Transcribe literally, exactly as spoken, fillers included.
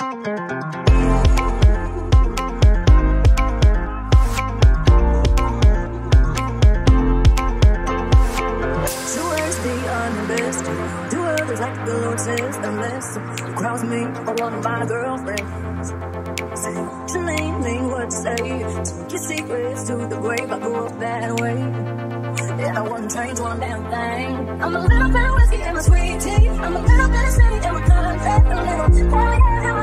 Like the Lord says, unless you cross me or one of my girlfriends. Say what you mean, mean what you say. Take your secrets to the grave, I grew up that way. Yeah, I wouldn't change one damn thing. I'm a little bit of whiskey in my sweet tea. I'm a little bit of city in my country. A little caliente in my